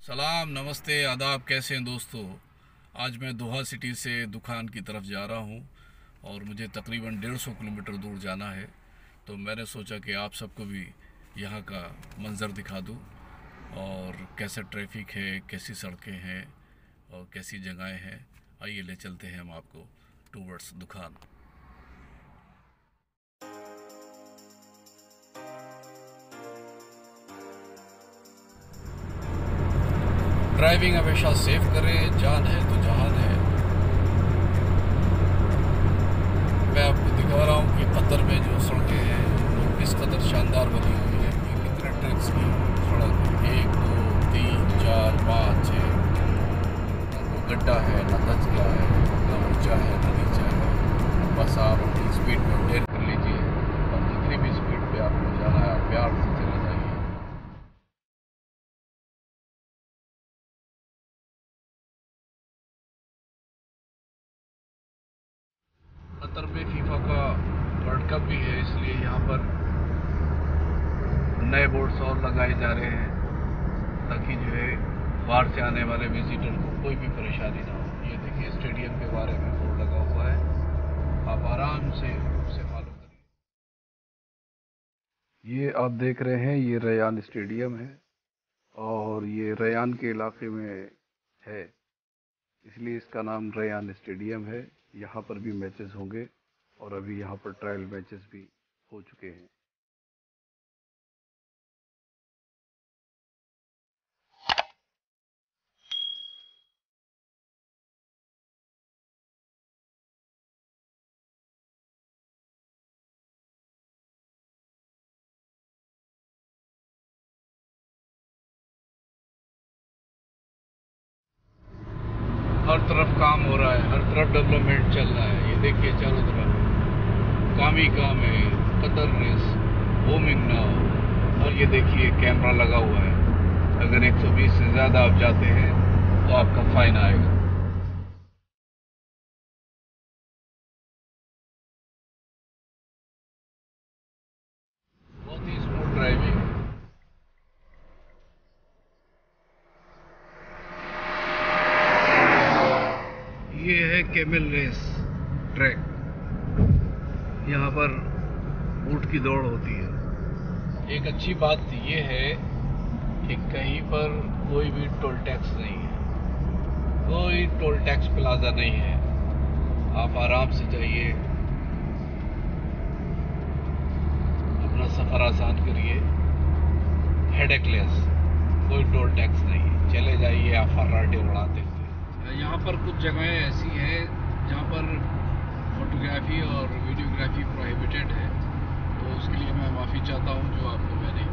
सलाम, नमस्ते, आदाब। कैसे हैं दोस्तों? आज मैं दोहा सिटी से दुकान की तरफ जा रहा हूं और मुझे तकरीबन 150 किलोमीटर दूर जाना है। तो मैंने सोचा कि आप सबको भी यहां का मंज़र दिखा दूं और कैसा ट्रैफिक है, कैसी सड़कें हैं और कैसी जगहें हैं। आइए ले चलते हैं हम आपको टूवर्ड्स दुकान। ड्राइविंग हमेशा सेफ करें, जान है तो जहान है। मैं आपको दिखा रहा हूँ कि कतर में जो सड़कें हैं वो किस कदर शानदार बनी हुई है। ये कितने ट्रैक्स की सड़क है, 1 2 3 4 5 6। ना कोई गड्ढा है, ना धंसला है, ना ऊंचा है ना नीचा है। बस आप अपनी स्पीड मेंटेन कर लीजिए और जितनी भी स्पीड पे आपको जाना है आप प्यार से चले जाइए। कतर में फीफा का वर्ल्ड कप भी है, इसलिए यहाँ पर नए बोर्ड्स और लगाए जा रहे हैं ताकि जो है बाहर से आने वाले विजिटर को कोई भी परेशानी ना हो। ये देखिए, स्टेडियम के बारे में बोर्ड लगा हुआ है, आप आराम से उसे फॉलो करिए। ये आप देख रहे हैं, ये रैयान स्टेडियम है और ये रैयान के इलाके में है, इसलिए इसका नाम रैयान स्टेडियम है। यहाँ पर भी मैचेस होंगे और अभी यहाँ पर ट्रायल मैचेस भी हो चुके हैं। हर तरफ काम हो रहा है, हर तरफ डेवलपमेंट चल रहा है। ये देखिए, चारों तरफ काम ही काम है। Qatar race booming now. और ये देखिए, कैमरा लगा हुआ है, अगर 120 से ज़्यादा आप जाते हैं तो आपका फाइन आएगा। बहुत ही स्मूथ ड्राइविंग। ये है कैमल रेस ट्रैक। यहाँ पर ऊंट की दौड़ होती है। एक अच्छी बात ये है कि कहीं पर कोई भी टोल टैक्स नहीं है, कोई टोल टैक्स प्लाजा नहीं है। आप आराम से जाइए, अपना सफ़र आसान करिए, हेडेकलेस। कोई टोल टैक्स नहीं है, चले जाइए आप फर्राटे उड़ाते हुए। यहाँ पर कुछ जगहें ऐसी हैं जहाँ पर फोटोग्राफी और वीडियोग्राफी प्रोहिबिटेड है, तो उसके लिए मैं माफ़ी चाहता हूँ जो आपको मैंने